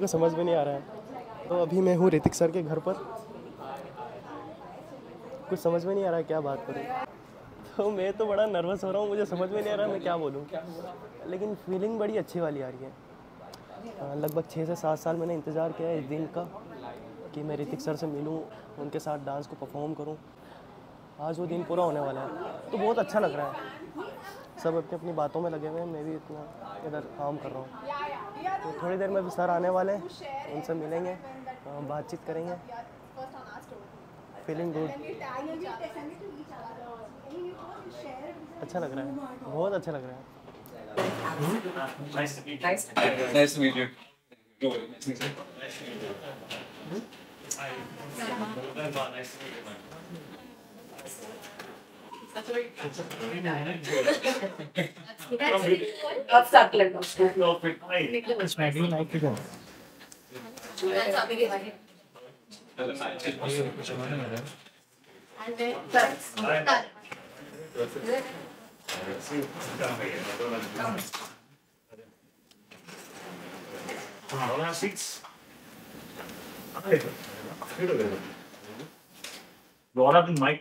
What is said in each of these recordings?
को समझ में नहीं आ रहा है। तो अभी मैं हूँ ऋतिक सर के घर पर, कुछ समझ में नहीं आ रहा है क्या बात करूँ। तो मैं तो बड़ा नर्वस हो रहा हूँ, मुझे समझ में नहीं आ रहा मैं क्या बोलूँ, लेकिन फीलिंग बड़ी अच्छी वाली आ रही है। लगभग 6 से 7 साल मैंने इंतज़ार किया है इस दिन का कि मैं ऋतिक सर से मिलूँ, उनके साथ डांस को परफॉर्म करूँ। आज वो दिन पूरा होने वाला है, तो बहुत अच्छा लग रहा है। सब अपनी अपनी बातों में लगे हुए हैं, मैं भी इतना इधर काम कर रहा हूँ। तो थोड़ी देर में सर आने वाले हैं, उनसे मिलेंगे, बातचीत करेंगे। फीलिंग गुड, अच्छा लग रहा है, बहुत अच्छा लग रहा है। Nice to meet you. Seats. Laura in mic.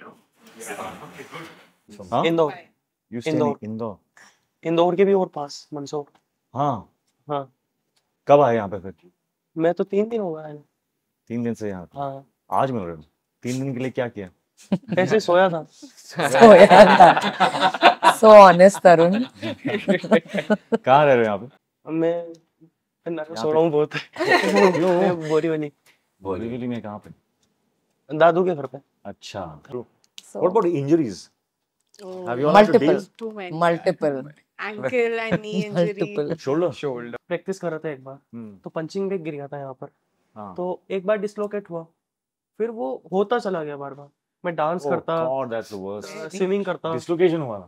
Indore, You stay Indore. in Indore? Indore के भी और पास मंदसौर। हाँ। हाँ, कब आए यहाँ पे फिर? मैं तो 3 दिन हो गए हैं। 3 दिन से यहाँ पे? हाँ, आज मिल रहे हो? 3 दिन के लिए क्या किया? ऐसे सोया था। सोया था। So honest, तरुण। कहाँ रह रहे हो यहाँ पे? मैं नर्वस हो रहा हूँ बहुत। क्यों? बोरीवली। बोरीवली में कहाँ पे? दादू के घर पे। अच्छा। So, What about injuries? Have you all had to multiple, deal? Too many. multiple, Ankle and knee injury. multiple. Shoulder? Practice कर रहे थे एक बार, तो पंचिंग बैग गिर गया था यहाँ पर। हाँ। तो एक बार डिसलोकेट हुआ, फिर वो होता चला गया बार बार। मैं डांस Oh करता, God, that's the worst. Swimming करता, Dislocation हुआ?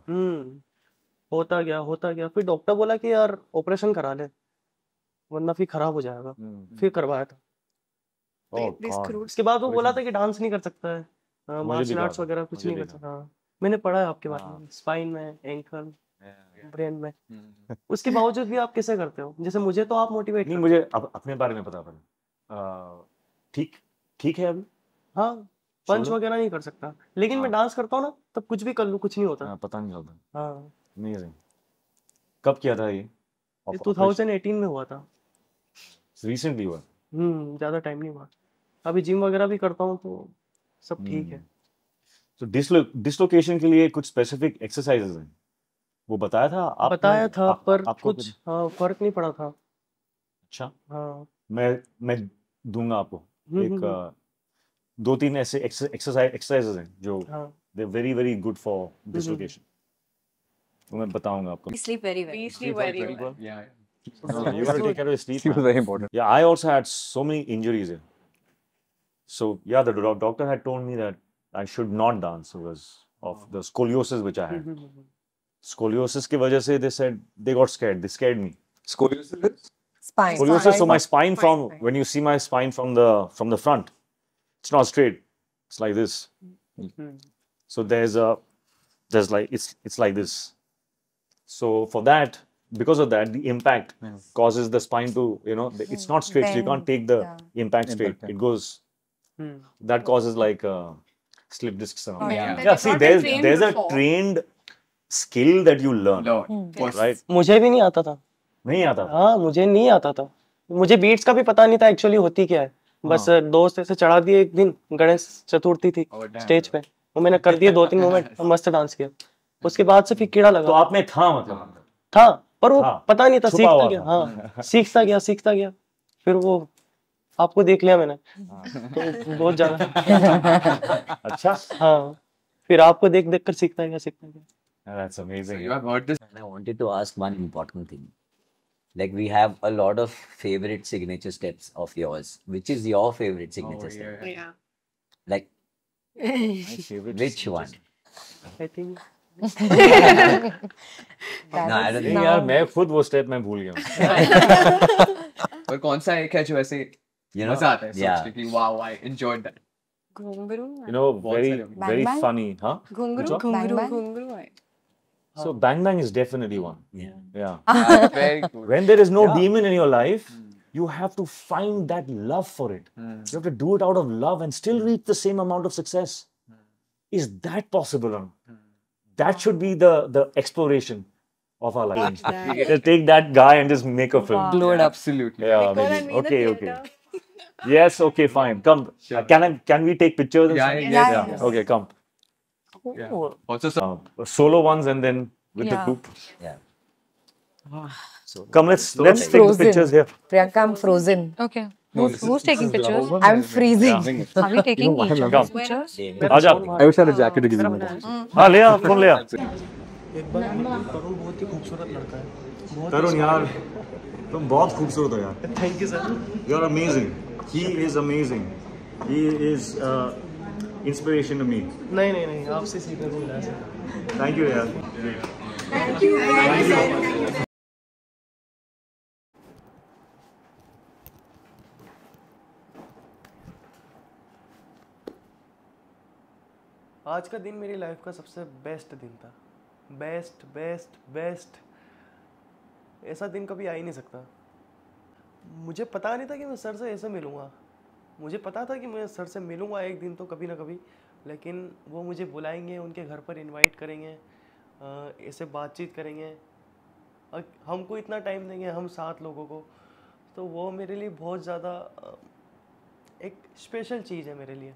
होता गया। फिर डॉक्टर बोला कि यार ऑपरेशन करा ले, वरना फिर खराब हो जाएगा। फिर करवाया था। Oh They God. screwed. उसके बाद वो बोला था कि डांस नहीं कर सकता है, मुझे मार्शल भी आर्ट्स कहा था, वगैरह कुछ मुझे नहीं भी कर कहा। सकता। हाँ, मैंने पढ़ा है आपके बारे में, स्पाइन में, एंकल, ब्रेन में। उसके बावजूद भी आप कैसे करते हो? जैसे मुझे तो आप मोटिवेट नहीं, मुझे अपने बारे में पता पड़ा। ठीक है अभी? हाँ, पंच Shoulder? वगैरह नहीं कर सकता, लेकिन मैं डांस करता हूँ ना, तब कुछ भी कर लूँ, कुछ नहीं होता। पता नहीं चलता। हाँ, Amazing. कब किया था ये? ये 2018 में हुआ था। Recently हुआ? ज्यादा टाइम नहीं हुआ। अभी जिम वगैरह भी करता हूँ, तो सब ठीक है। तो डिसलोकेशन के लिए कुछ स्पेसिफिक एक्सरसाइजेज हैं, वो बताया था आपने? बताया था, पर आपको कुछ फर्क नहीं पड़ा था। अच्छा, हाँ, मैं दूंगा आपको एक 2-3 ऐसे एक्सरसाइजेज हैं जो they very very good for dislocation, तो मैं बताऊंगा आपको। Sleep very well. We sleep very well. Yeah. You gotta take care of your sleep. Sleep is man. very important. Yeah, I also had so many injuries here. So yeah, the doctor had told me that I should not dance because of the scoliosis which I had. Scoliosis की वजह से they said they got scared. They scared me. Scoliosis? Spine. Scoliosis. So my spine from Spine. when you see my spine from the front, it's not straight. It's like this. So there's like it's like this. So for that, because of that, the impact causes the spine to it's not straight. So you can't take the impact straight. Impact, yeah. It goes. That causes like slip discs and all. Yeah. Yeah, see, Not been trained there's a before. trained skill that you learn, right? मुझे भी नहीं आता था। नहीं आता था? हाँ, मुझे नहीं आता था। मुझे बीट्स का भी पता नहीं था एक्चुअली होती क्या है। बस दोस्त ऐसे चढ़ा दिए एक दिन, गणेश चतुर्थी थी स्टेज पे, वो मैंने कर दिए 2-3 मोमेंट, मस्त डांस किया। उसके बाद से फिर कीड़ा लगा। तो आप में था मतलब? था, पर वो हाँ, पता नहीं था, छुपा सीखता हुआ गया। था। हाँ, सीखता गया। फिर वो आपको देख लिया मैंने, तो बहुत ज्यादा। अच्छा। हाँ, फिर आपको देख कर सीखता गया। That's amazing. You have heard this? And I wanted to ask one important thing. Like we have a lot of favorite signature steps of yours. Which is your favorite signature step? Yeah. Like My favorite which one? I think No, I don't नहीं think. यार, मैं खुद वो step मैं भूल गया हूँ। और कौन सा एक है जो ऐसे You know? मजा आता है Yeah. सोच के कि wow, I enjoyed that. घुंघरू You know, very very Bang Bang? funny, huh? घुंघरू Which one? Bang Bang? घुंघरू है। So Bang Bang is definitely one. Yeah. Yeah. Very good. When there is no demon in your life, you have to find that love for it. You have to do it out of love and still reach the same amount of success. Is that possible? That should be the exploration of our lives. Just take that guy and just make a film. Blow it up. Absolutely. Yeah, Nicole maybe. and me in the Okay, theater. okay. Yes, okay, fine. Come. Can we take pictures? and Yeah, stuff? yes, yes. Okay, come. Yeah. Ooh. Also, some Solo ones and then with the Yeah. group. Yeah. Come, let's take the Frozen. pictures here. Priyanka, I'm frozen. Okay. Who's taking pictures? I'm freezing. Are we taking each Come. other's pictures? आजा. I wish I had a jacket to give you. हाँ ले आ, phone ले आ. एक बार तरुण बहुत ही खूबसूरत लड़का है. तरुण यार, तुम बहुत खूबसूरत हो यार. Thank you sir. You're amazing. He is amazing. He is inspiration to me. नहीं आपसे सीखने को मिला है सर. Thank you यार. आज का दिन मेरी लाइफ का सबसे बेस्ट दिन था. बेस्ट. ऐसा दिन कभी आ ही नहीं सकता. मुझे पता नहीं था कि मैं सर से ऐसे मिलूँगा. मुझे पता था कि मैं सर से मिलूँगा एक दिन तो कभी ना कभी, लेकिन वो मुझे बुलाएंगे, उनके घर पर इनवाइट करेंगे, ऐसे बातचीत करेंगे और हमको इतना टाइम देंगे, हम 7 लोगों को. तो वो मेरे लिए बहुत ज़्यादा एक स्पेशल चीज़ है मेरे लिए.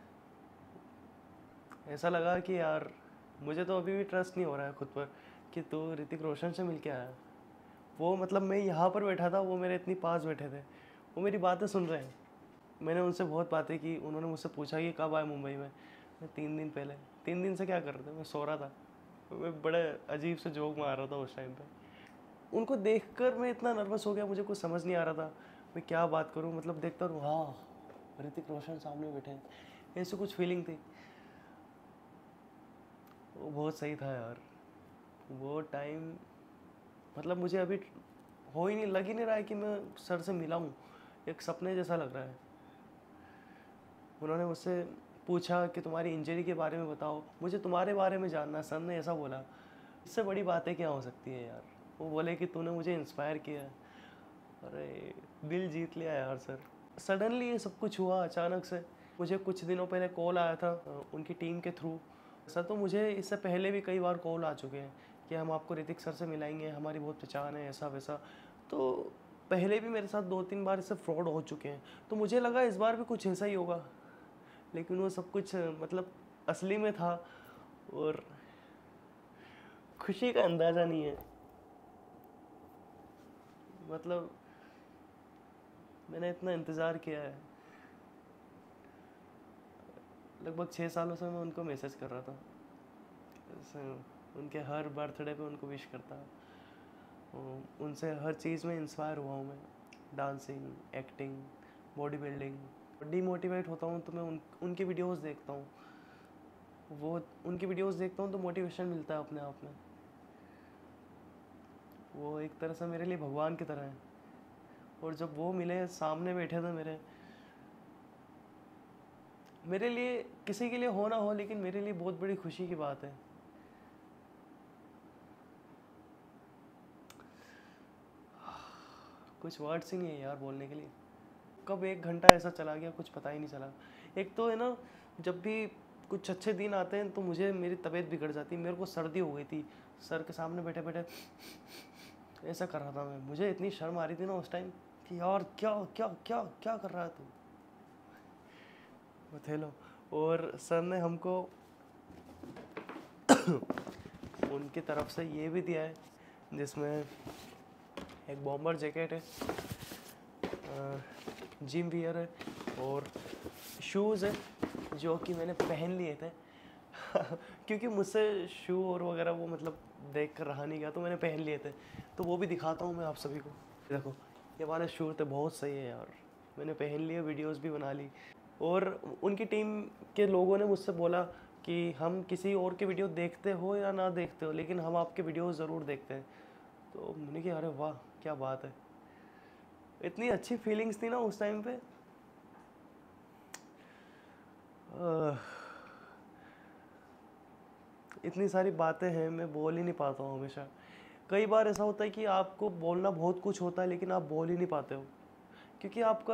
ऐसा लगा कि यार मुझे तो अभी भी ट्रस्ट नहीं हो रहा है खुद पर कि तू ऋतिक रोशन से मिल के आया. वो मतलब मैं यहाँ पर बैठा था, वो मेरे इतनी पास बैठे थे, वो मेरी बातें सुन रहे हैं. मैंने उनसे बहुत बातें की. उन्होंने मुझसे पूछा कि कब आए मुंबई में. मैं 3 दिन पहले. 3 दिन से क्या कर रहे थे? मैं सो रहा था. मैं बड़े अजीब से जोक मार रहा था उस टाइम पे. उनको देखकर मैं इतना नर्वस हो गया, मुझे कुछ समझ नहीं आ रहा था मैं क्या बात करूं. मतलब देखता हूँ हाँ ऋतिक रोशन सामने बैठे हैं, ऐसी कुछ फीलिंग थी. वो बहुत सही था यार. वो टाइम मतलब मुझे अभी हो ही नहीं, लग ही नहीं रहा है कि मैं सर से मिला हूँ. एक सपने जैसा लग रहा है. उन्होंने मुझसे पूछा कि तुम्हारी इंजरी के बारे में बताओ, मुझे तुम्हारे बारे में जानना है. सर ने ऐसा बोला. इससे बड़ी बातें क्या हो सकती है यार. वो बोले कि तूने मुझे इंस्पायर किया. अरे दिल जीत लिया यार सर. सडनली ये सब कुछ हुआ अचानक से. मुझे कुछ दिनों पहले कॉल आया था उनकी टीम के थ्रू. सर तो मुझे इससे पहले भी कई बार कॉल आ चुके हैं कि हम आपको ऋतिक सर से मिलाएंगे, हमारी बहुत पहचान है, ऐसा वैसा. तो पहले भी मेरे साथ 2-3 बार इससे फ्रॉड हो चुके हैं. तो मुझे लगा इस बार भी कुछ ऐसा ही होगा, लेकिन वो सब कुछ मतलब असली में था और खुशी का अंदाज़ा नहीं है. मतलब मैंने इतना इंतज़ार किया है. लगभग 6 सालों से मैं उनको मैसेज कर रहा था. उनके हर बर्थडे पे उनको विश करता. उनसे हर चीज़ में इंस्पायर हुआ हूँ मैं. Dancing, acting, body building. Demotivate होता हूँ तो मैं उनकी वीडियोस देखता हूँ. वो उनकी वीडियोस देखता हूँ तो मोटिवेशन मिलता है अपने आप में. वो एक तरह से मेरे लिए भगवान की तरह है. और जब वो मिले, सामने बैठे थे मेरे लिए, किसी के लिए हो ना हो, लेकिन मेरे लिए बहुत बड़ी खुशी की बात है. कुछ वर्ड्स ही नहीं है यार बोलने के लिए. कब 1 घंटा ऐसा चला गया कुछ पता ही नहीं चला. एक तो है ना, जब भी कुछ अच्छे दिन आते हैं तो मुझे मेरी तबीयत बिगड़ जाती है. मेरे को सर्दी हो गई थी. सर के सामने बैठे बैठे ऐसा कर रहा था मैं. मुझे इतनी शर्म आ रही थी ना उस टाइम कि यार क्या क्या क्या क्या कर रहा है तू. बथेलो. और सर ने हमको उनकी तरफ से ये भी दिया है जिसमें एक बॉम्बर जैकेट है, जिम वियर है और शूज़ है जो कि मैंने पहन लिए थे क्योंकि मुझसे शू और वगैरह वो मतलब देख कर रहा नहीं गया, तो मैंने पहन लिए थे. तो वो भी दिखाता हूँ मैं आप सभी को. देखो ये वाले शू थे, बहुत सही है यार. मैंने पहन लिए, वीडियोस भी बना ली. और उनकी टीम के लोगों ने मुझसे बोला कि हम किसी और के वीडियो देखते हो या ना देखते हो, लेकिन हम आपके वीडियोस ज़रूर देखते हैं. तो मैंने कहा अरे वाह क्या बात है. इतनी अच्छी फीलिंग्स थी ना उस टाइम पे. इतनी सारी बातें हैं, मैं बोल ही नहीं पाता हूँ हमेशा. कई बार ऐसा होता है कि आपको बोलना बहुत कुछ होता है लेकिन आप बोल ही नहीं पाते हो. क्योंकि आपका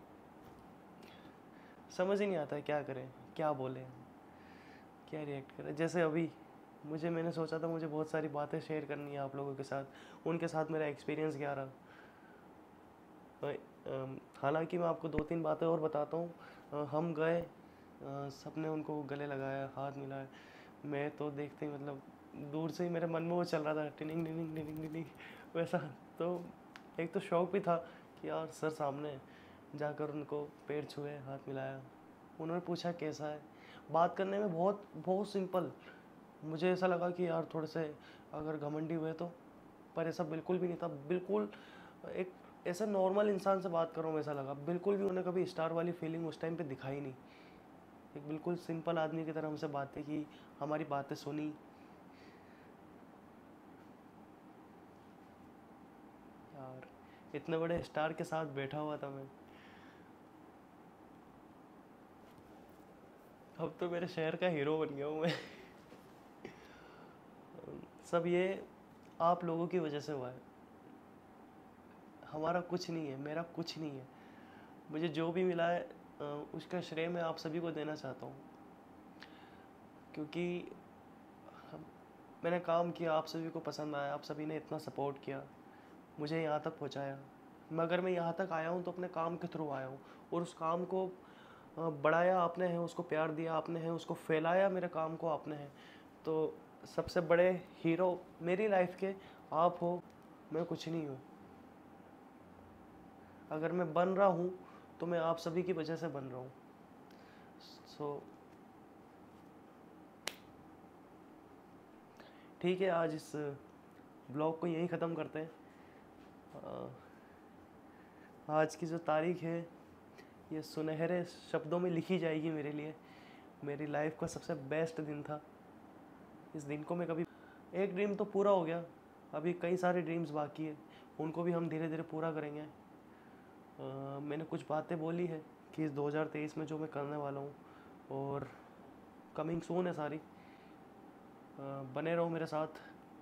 समझ ही नहीं आता है क्या करें, क्या बोलें, क्या रिएक्ट करें। जैसे अभी मैंने सोचा था मुझे बहुत सारी बातें शेयर करनी है आप लोगों के साथ, उनके साथ मेरा एक्सपीरियंस क्या रहा। हालांकि मैं आपको 2-3 बातें और बताता हूँ। हम गए, सबने उनको गले लगाया, हाथ मिलाया। मैं तो देखते ही मतलब दूर से ही मेरे मन में वो चल रहा था, टिनिंग टिनिंग टिनिंग टिनिंग वैसा। तो एक तो शौक भी था कि यार सर सामने है, जाकर उनको पैर छुए, हाथ मिलाया। उन्होंने पूछा कैसा है। बात करने में बहुत बहुत सिंपल। मुझे ऐसा लगा कि यार थोड़े से अगर घमंडी हुए तो, पर ऐसा बिल्कुल भी नहीं था। बिल्कुल एक ऐसा नॉर्मल इंसान से बात कर रहा हूँ वैसा लगा। बिल्कुल भी उन्हें कभी स्टार वाली फीलिंग उस टाइम पे दिखाई नहीं। एक बिल्कुल सिंपल आदमी की तरह हमसे बातें की, हमारी बातें सुनी। यार इतने बड़े स्टार के साथ बैठा हुआ था मैं। अब तो मेरे शहर का हीरो बन गया हूँ मैं। सब ये आप लोगों की वजह से हुआ है। हमारा कुछ नहीं है, मेरा कुछ नहीं है। मुझे जो भी मिला है उसका श्रेय मैं आप सभी को देना चाहता हूँ, क्योंकि मैंने काम किया, आप सभी को पसंद आया, आप सभी ने इतना सपोर्ट किया, मुझे यहाँ तक पहुँचाया। मगर मैं यहाँ तक आया हूँ तो अपने काम के थ्रू आया हूँ, और उस काम को बढ़ाया आपने है, उसको प्यार दिया आपने है, उसको फैलाया मेरे काम को आपने है। तो सबसे बड़े हीरो मेरी लाइफ के आप हो, मैं कुछ नहीं हूँ। अगर मैं बन रहा हूँ तो मैं आप सभी की वजह से बन रहा हूँ। सो ठीक है, आज इस ब्लॉग को यहीं ख़त्म करते हैं। आज की जो तारीख है ये सुनहरे शब्दों में लिखी जाएगी मेरे लिए। मेरी लाइफ का सबसे बेस्ट दिन था। इस दिन को मैं कभी, एक ड्रीम तो पूरा हो गया, अभी कई सारे ड्रीम्स बाकी है, उनको भी हम धीरे धीरे पूरा करेंगे। मैंने कुछ बातें बोली है कि इस 2023 में जो मैं करने वाला हूँ, और कमिंग सून है सारी। बने रहो मेरे साथ।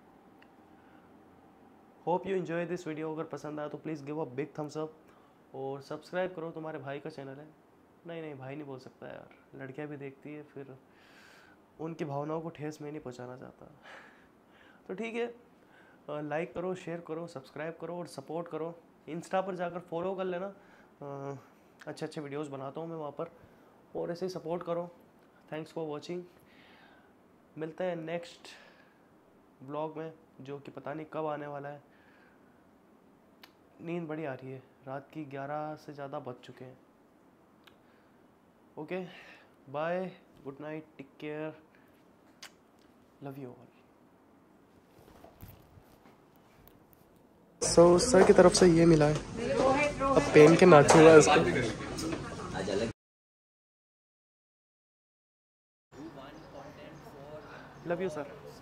Hope you enjoy this video. अगर पसंद आया तो please give a big thumbs up, और सब्सक्राइब करो। तुम्हारे भाई का चैनल है। नहीं भाई नहीं बोल सकता यार, लड़कियां भी देखती है, फिर उनकी भावनाओं को ठेस मैं नहीं पहुंचाना चाहता। तो ठीक है, लाइक करो, शेयर करो, सब्सक्राइब करो और सपोर्ट करो। इंस्टा पर जाकर फॉलो कर लेना, अच्छे अच्छे वीडियोस बनाता हूँ मैं वहाँ पर, और ऐसे ही सपोर्ट करो। Thanks for watching. मिलते हैं नेक्स्ट ब्लॉग में, जो कि पता नहीं कब आने वाला है। नींद बड़ी आ रही है, रात की 11 से ज़्यादा बज चुके हैं। Okay, bye, good night, take care, love you all. So sir की तरफ से ये मिला है, अब पेन के नाचूंगा इसको। Love you sir.